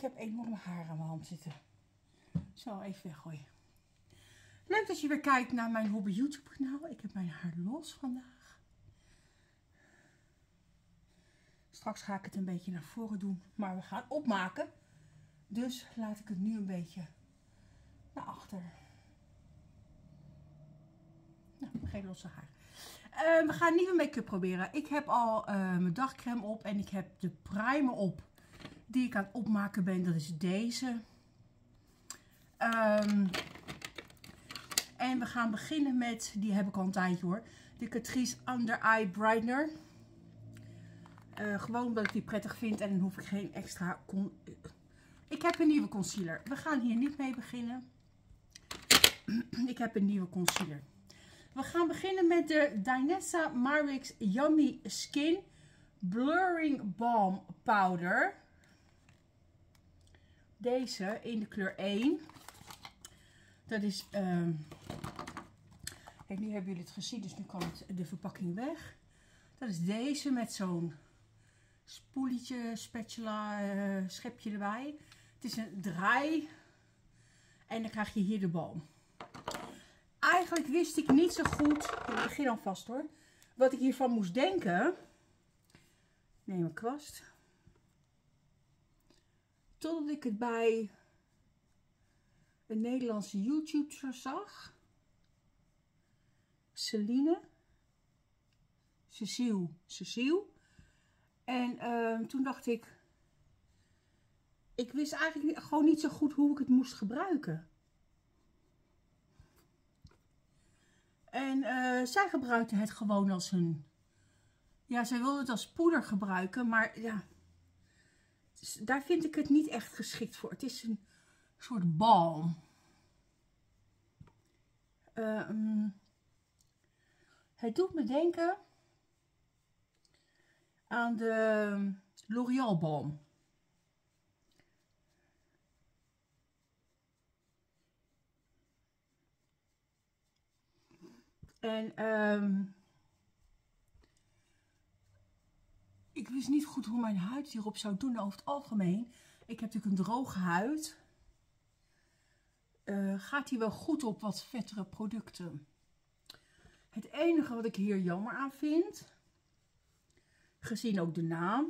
heb enorm haar aan mijn hand zitten. Zo, even weggooien. Leuk dat je weer kijkt naar mijn hobby YouTube kanaal. Ik heb mijn haar los vandaag. Straks ga ik het een beetje naar voren doen, maar we gaan opmaken. Dus laat ik het nu een beetje naar achter. Nou, geen losse haar. We gaan nieuwe make-up proberen. Ik heb al mijn dagcreme op en ik heb de primer op die ik aan het opmaken ben. Dat is deze. En we gaan beginnen met, die heb ik al een tijdje hoor, de Catrice Under Eye Brightener. Gewoon omdat ik die prettig vind en dan hoef ik geen extra... Ik heb een nieuwe concealer. We gaan hier niet mee beginnen. Ik heb een nieuwe concealer. We gaan beginnen met de Danessa Myricks Yummy Skin Blurring Balm Powder. Deze in de kleur 1. Dat is... Kijk, nu hebben jullie het gezien, dus nu kan de verpakking weg. Dat is deze met zo'n spoelietje, spatula, schepje erbij. Het is een draai. En dan krijg je hier de balm. Eigenlijk wist ik niet zo goed, ik begin alvast hoor, wat ik hiervan moest denken. Neem een kwast. Totdat ik het bij een Nederlandse YouTuber zag. Cecile. En toen dacht ik wist eigenlijk gewoon niet zo goed hoe ik het moest gebruiken. En zij gebruikte het gewoon als een... Ja, zij wilde het als poeder gebruiken, maar ja, daar vind ik het niet echt geschikt voor. Het is een soort balm. Het doet me denken aan de L'Oréal balm. En ik wist niet goed hoe mijn huid hierop zou doen over het algemeen. Ik heb natuurlijk een droge huid. Gaat hier wel goed op wat vettere producten. Het enige wat ik hier jammer aan vind, gezien ook de naam,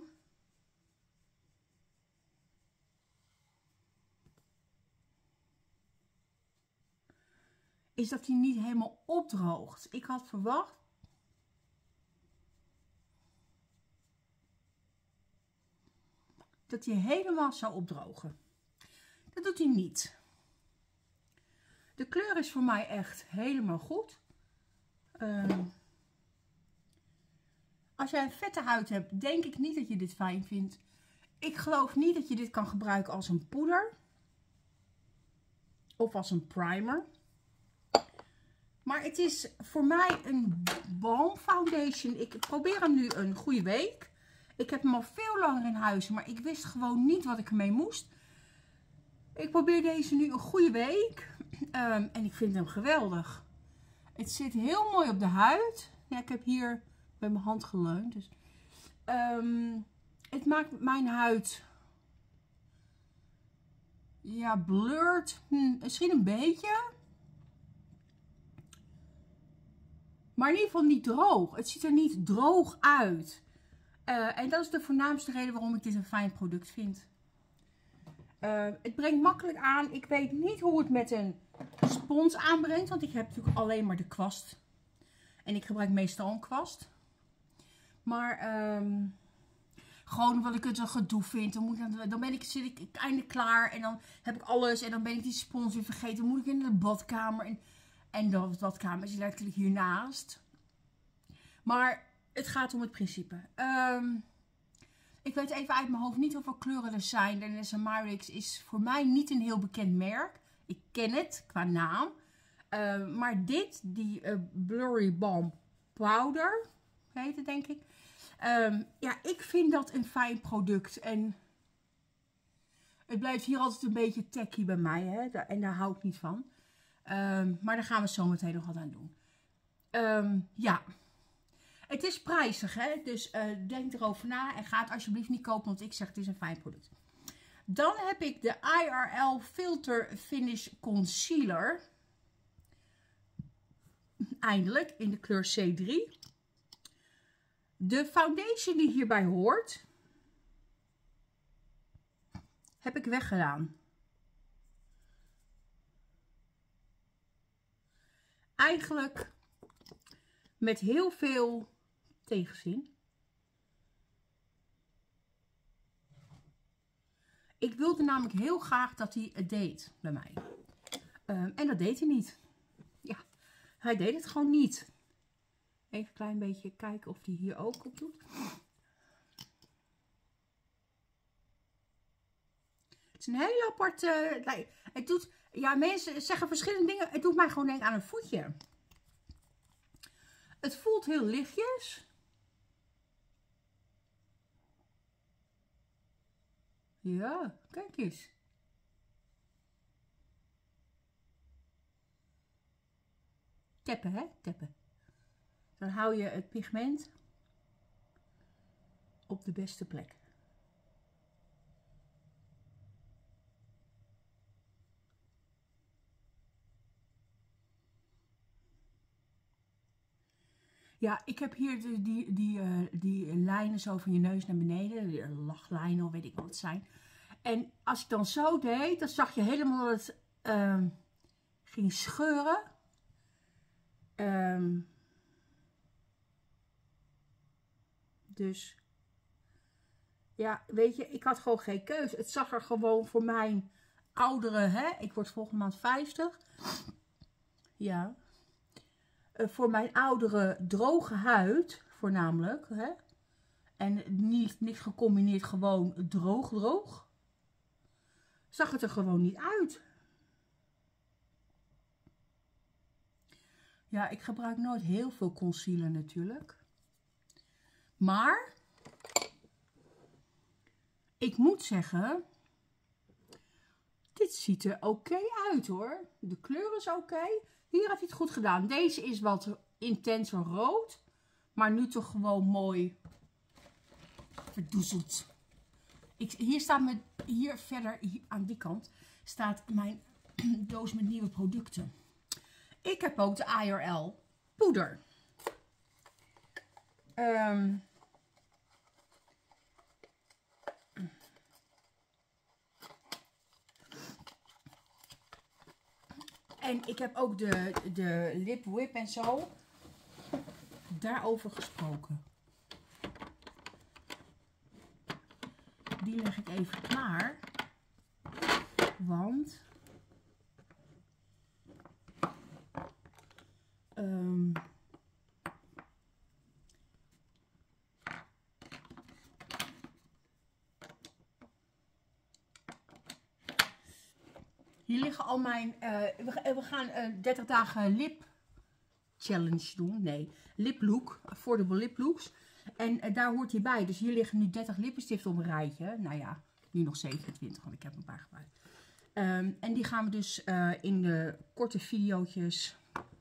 is dat hij niet helemaal opdroogt. Ik had verwacht dat hij helemaal zou opdrogen. Dat doet hij niet. De kleur is voor mij echt helemaal goed. Als jij een vette huid hebt, denk ik niet dat je dit fijn vindt. Ik geloof niet dat je dit kan gebruiken als een poeder. Of als een primer. Maar het is voor mij een balm foundation. Ik probeer hem nu een goede week. Ik heb hem al veel langer in huis, maar ik wist gewoon niet wat ik ermee moest. Ik probeer deze nu een goede week. En ik vind hem geweldig. Het zit heel mooi op de huid. Ja, ik heb hier met mijn hand geleund. Dus, het maakt mijn huid... Ja, blurred. Misschien een beetje. Maar in ieder geval niet droog. Het ziet er niet droog uit. En dat is de voornaamste reden waarom ik dit een fijn product vind. Het brengt makkelijk aan. Ik weet niet hoe het met een spons aanbrengt. Want ik heb natuurlijk alleen maar de kwast. En ik gebruik meestal een kwast. Maar gewoon omdat ik het een gedoe vind. Dan zit ik eindelijk klaar. En dan heb ik alles. En dan ben ik die spons weer vergeten. Dan moet ik in de badkamer. En de badkamer is letterlijk hiernaast. Maar het gaat om het principe. Ik weet even uit mijn hoofd niet hoeveel kleuren er zijn. Danessa Myricks is voor mij niet een heel bekend merk. Ik ken het qua naam. Maar die Blurry Balm Powder, heet het denk ik. Ja, ik vind dat een fijn product. En het blijft hier altijd een beetje tacky bij mij. Hè? En daar hou ik niet van. Maar daar gaan we zo meteen nog wat aan doen. Ja. Het is prijzig, hè? Dus denk erover na en ga het alsjeblieft niet kopen, want ik zeg het is een fijn product. Dan heb ik de IRL Filter Finish Concealer. Eindelijk in de kleur C3. De foundation die hierbij hoort, heb ik weggedaan. Eigenlijk met heel veel tegenzin. Ik wilde namelijk heel graag dat hij het deed bij mij. En dat deed hij niet. Ja, hij deed het gewoon niet. Even een klein beetje kijken of hij hier ook op doet. Het is een hele aparte... Het doet... Ja, mensen zeggen verschillende dingen. Het doet mij gewoon denken aan een voetje. Het voelt heel lichtjes. Ja, kijk eens. Teppen, hè? Teppen. Dan hou je het pigment op de beste plek. Ja, ik heb hier die lijnen zo van je neus naar beneden. De lachlijnen of weet ik wat het zijn. En als ik dan zo deed, dan zag je helemaal dat het ging scheuren. Dus ja, weet je, ik had gewoon geen keus. Het zag er gewoon voor mijn oudere, hè. Ik word volgende maand 50. Ja. Voor mijn oudere droge huid, voornamelijk, hè. En niks gecombineerd, gewoon droog. Zag het er gewoon niet uit. Ja, ik gebruik nooit heel veel concealer natuurlijk. Maar ik moet zeggen, dit ziet er oké uit hoor. De kleur is oké. Hier heeft hij het goed gedaan. Deze is wat intenser rood. Maar nu toch gewoon mooi verdoezeld. Hier staat verder aan die kant staat mijn doos met nieuwe producten. Ik heb ook de IRL poeder. En ik heb ook de lip whip en zo. Daarover gesproken. Die leg ik even klaar. Want hier liggen al mijn... we gaan 30 dagen lip challenge doen. Nee, lip look. Affordable lip looks. En daar hoort hij bij. Dus hier liggen nu 30 lippenstiften op een rijtje. Nou ja, nu nog 27, want ik heb een paar gebruikt. En die gaan we dus in de korte videootjes...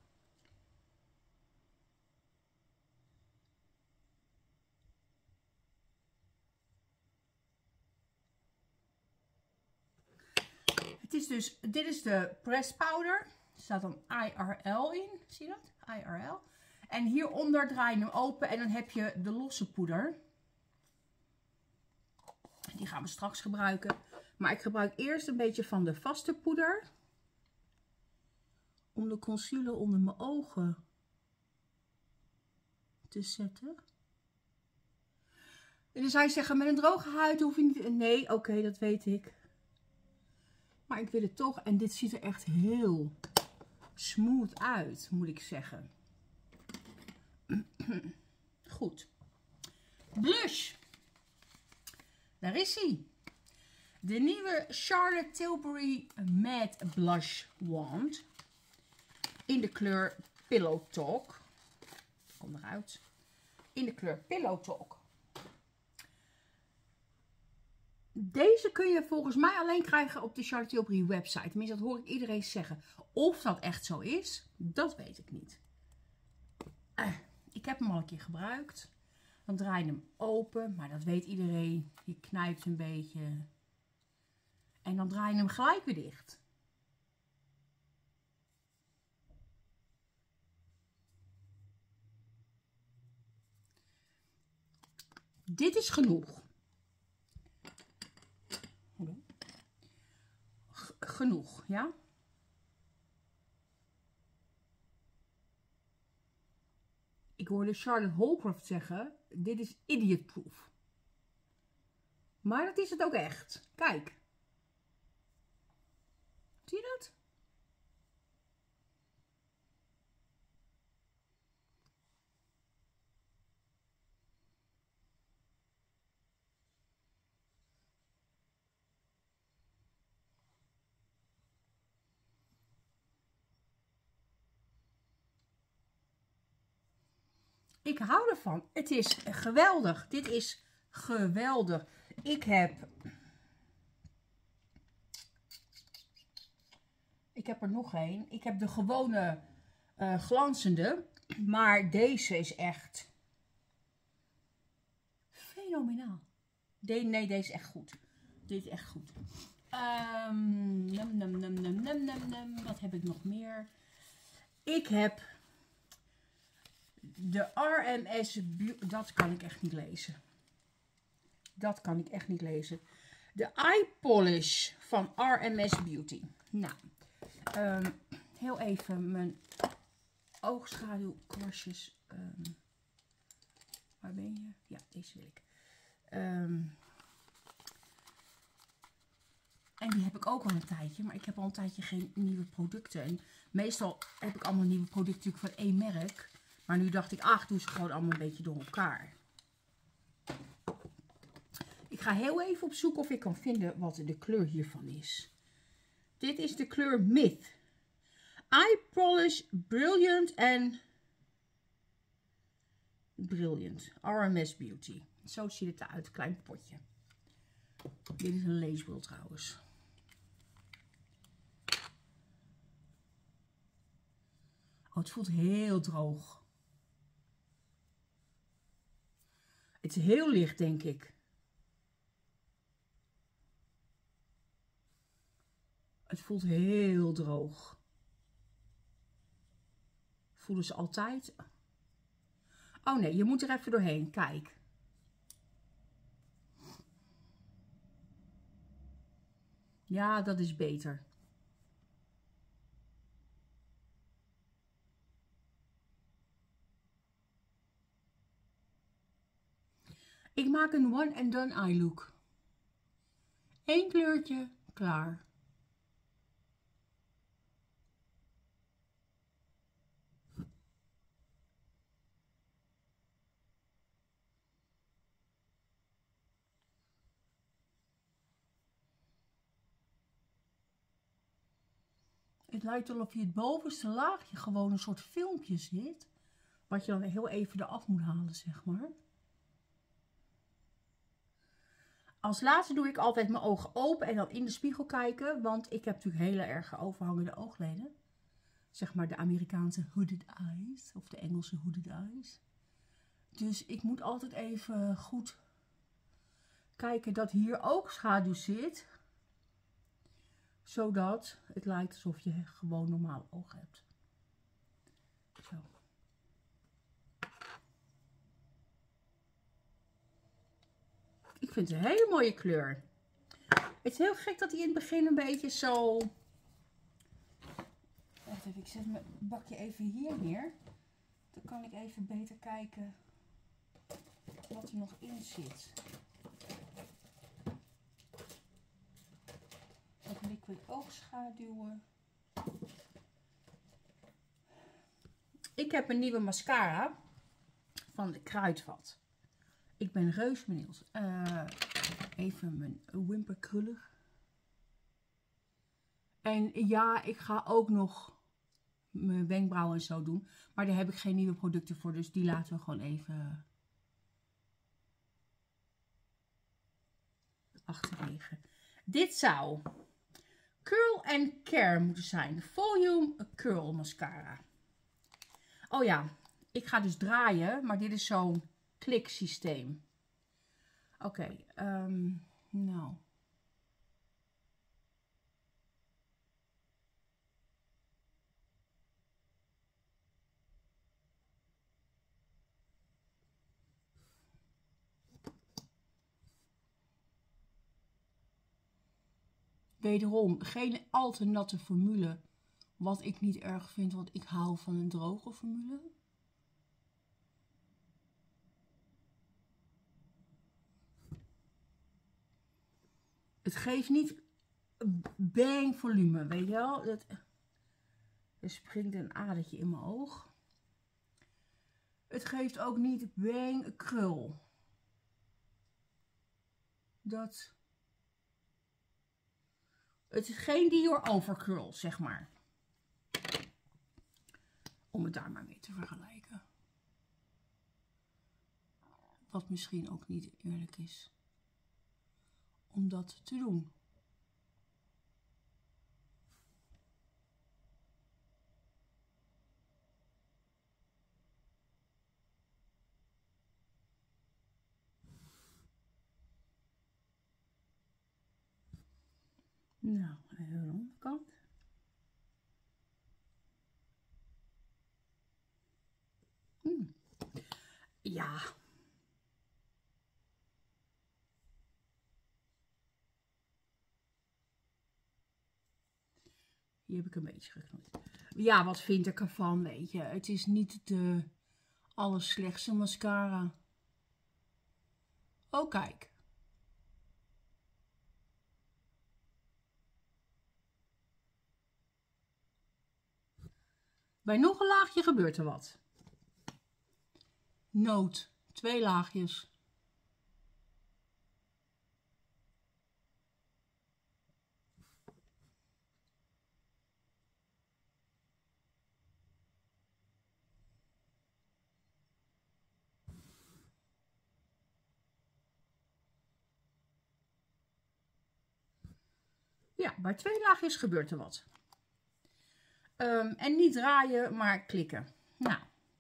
Het is dus, dit is de press powder. Er staat dan IRL in. Zie je dat? IRL. En hieronder draai je hem open en dan heb je de losse poeder. Die gaan we straks gebruiken. Maar ik gebruik eerst een beetje van de vaste poeder. Om de concealer onder mijn ogen te zetten. En dan zou je zeggen, met een droge huid hoef je niet... Nee, oké, dat weet ik. Maar ik wil het toch. En dit ziet er echt heel smooth uit, moet ik zeggen. Goed. Blush. Daar is hij. De nieuwe Charlotte Tilbury Matte Blush Wand. In de kleur Pillow Talk. Kom eruit. In de kleur Pillow Talk. Deze kun je volgens mij alleen krijgen op de Charlotte Tilbury website. Tenminste, dat hoor ik iedereen zeggen. Of dat echt zo is, dat weet ik niet. Ik heb hem al een keer gebruikt. Dan draai je hem open, maar dat weet iedereen. Je knijpt een beetje. En dan draai je hem gelijk weer dicht. Dit is genoeg. Genoeg, ja? Ik hoorde Charlotte Holcroft zeggen, dit is idiot-proof. Maar dat is het ook echt. Kijk. Zie je dat? Ik hou ervan. Het is geweldig. Dit is geweldig. Ik heb er nog één. Ik heb de gewone glanzende. Maar deze is echt fenomenaal. Nee, deze is echt goed. Dit is echt goed. Wat heb ik nog meer? Ik heb de RMS Beauty. Dat kan ik echt niet lezen. Dat kan ik echt niet lezen. De Eye Polish van RMS Beauty. Nou, heel even mijn oogschaduwkwastjes. Waar ben je? Ja, deze wil ik. En die heb ik ook al een tijdje. Maar ik heb al een tijdje geen nieuwe producten. En meestal heb ik allemaal nieuwe producten natuurlijk van één merk. Maar nu dacht ik, ach, doe ze gewoon allemaal een beetje door elkaar. Ik ga heel even opzoeken of ik kan vinden wat de kleur hiervan is. Dit is de kleur Myth. Eye Polish Brilliant en Brilliant. RMS Beauty. Zo ziet het eruit, klein potje. Dit is een leesbril trouwens. Oh, het voelt heel droog. Het is heel licht, denk ik. Het voelt heel droog. Voelen ze altijd? Oh nee, je moet er even doorheen. Kijk. Ja, dat is beter. Ik maak een one and done eye look. Eén kleurtje, klaar. Het lijkt wel of je het bovenste laagje gewoon een soort filmpje zit. Wat je dan heel even eraf moet halen, zeg maar. Als laatste doe ik altijd mijn ogen open en dan in de spiegel kijken. Want ik heb natuurlijk hele erg overhangende oogleden. Zeg maar de Amerikaanse hooded eyes. Of de Engelse hooded eyes. Dus ik moet altijd even goed kijken dat hier ook schaduw zit. Zodat het lijkt alsof je gewoon normale ogen hebt. Zo. Ik vind het een hele mooie kleur. Het is heel gek dat hij in het begin een beetje zo... Wacht even, ik zet mijn bakje even hier neer. Dan kan ik even beter kijken wat er nog in zit. Wat liquid oogschaduwen. Ik heb een nieuwe mascara van de Kruidvat. Ik ben reus benieuwd. Even mijn wimper krullen. En ja, ik ga ook nog mijn wenkbrauwen en zo doen. Maar daar heb ik geen nieuwe producten voor. Dus die laten we gewoon even achterwege. Dit zou Curl and Care moeten zijn. Volume Curl Mascara. Oh ja, ik ga dus draaien. Maar dit is zo'n kliksysteem. Oké, nou. Wederom, geen al te natte formule. Wat ik niet erg vind, want ik hou van een droge formule. Het geeft niet bang volume, weet je wel. Er springt een adertje in mijn oog. Het geeft ook niet bang krul. Het is geen Dior Overcurl, zeg maar. Om het daar maar mee te vergelijken. Wat misschien ook niet eerlijk is. Om dat te doen. Nou, even de onderkant. Ja. Hier heb ik een beetje geknoeid. Ja, wat vind ik ervan, weet je. Het is niet de allerslechtste mascara. Oh, kijk. Bij nog een laagje gebeurt er wat. Noot. 2 laagjes. Ja, bij 2 laagjes gebeurt er wat. En niet draaien, maar klikken. Nou.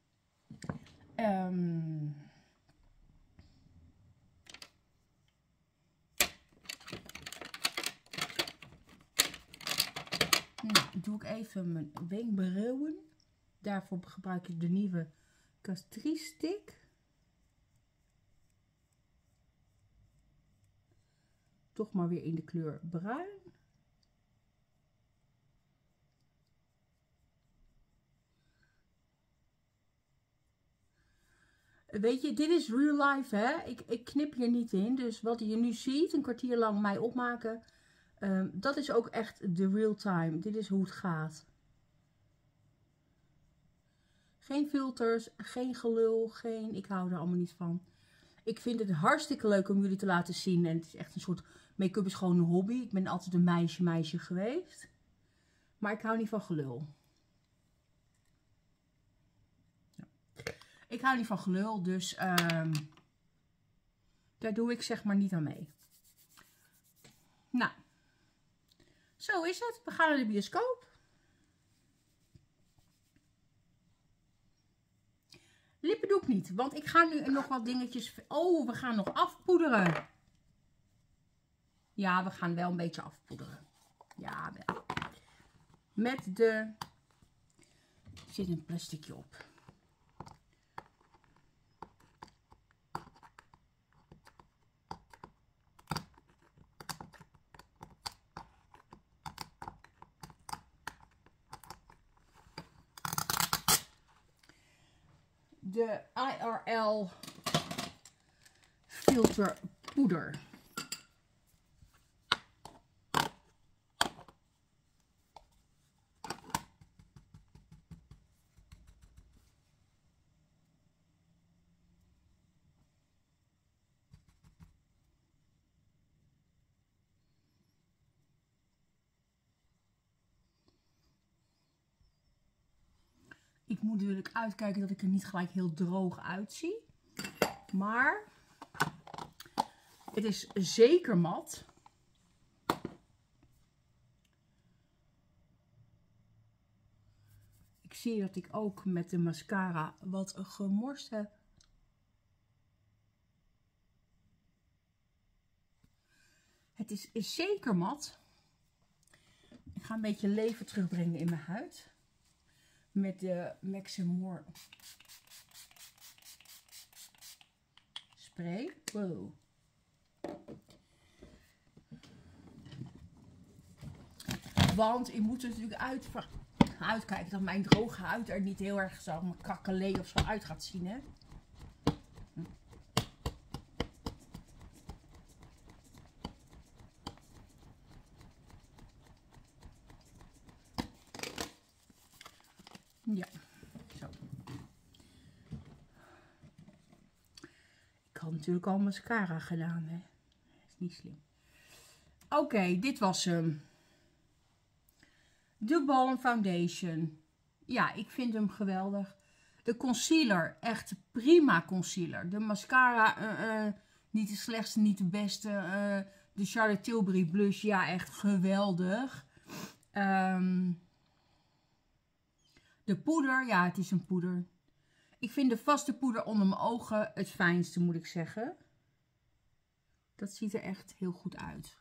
Nou, doe ik even mijn wenkbrauwen. Daarvoor gebruik ik de nieuwe Catrice stick. Toch maar weer in de kleur bruin. Weet je, dit is real life, hè. Ik knip hier niet in. Dus wat je nu ziet, een kwartier lang mij opmaken, dat is ook echt de real time. Dit is hoe het gaat. Geen filters, geen gelul, ik hou er allemaal niet van. Ik vind het hartstikke leuk om jullie te laten zien. En het is echt een soort, make-up is gewoon een hobby. Ik ben altijd een meisje geweest. Maar ik hou niet van gelul. Ja. Ik hou niet van gelul, dus daar doe ik zeg maar niet aan mee. Nou, zo is het. We gaan naar de bioscoop. Lippen doe ik niet, want ik ga nu nog wat dingetjes... Oh, we gaan nog afpoederen. Ja, we gaan wel een beetje afpoederen. Ja, wel. Met de... Er zit een plasticje op. De IRL filterpoeder. Ik moet natuurlijk uitkijken dat ik er niet gelijk heel droog uitzie. Maar het is zeker mat. Ik zie dat ik ook met de mascara wat gemorst heb. Het is zeker mat. Ik ga een beetje leven terugbrengen in mijn huid. Met de Max & More spray. Wow. Want ik moet er natuurlijk uitkijken dat mijn droge huid er niet heel erg zo kakkelee of zo uit gaat zien, hè. Ja, zo. Ik had natuurlijk al mascara gedaan, hè. Dat is niet slim. Oké, dit was hem. De Balm Foundation. Ja, ik vind hem geweldig. De concealer, echt prima concealer. De mascara, niet de slechtste, niet de beste. De Charlotte Tilbury blush, ja, echt geweldig. De poeder, ja, het is een poeder. Ik vind de vaste poeder onder mijn ogen het fijnste, moet ik zeggen. Dat ziet er echt heel goed uit.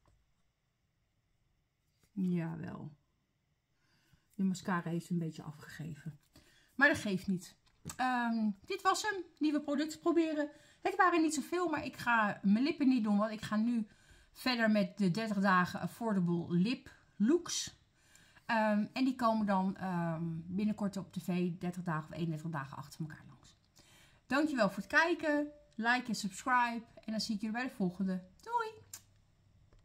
Jawel. De mascara heeft een beetje afgegeven. Maar dat geeft niet. Dit was hem. Nieuwe producten proberen. Het waren niet zoveel, maar ik ga mijn lippen niet doen. Want ik ga nu verder met de 30 dagen Affordable Lip Looks. En die komen dan binnenkort op tv 30 dagen of 31 dagen achter elkaar langs. Dankjewel voor het kijken. Like en subscribe. En dan zie ik jullie bij de volgende.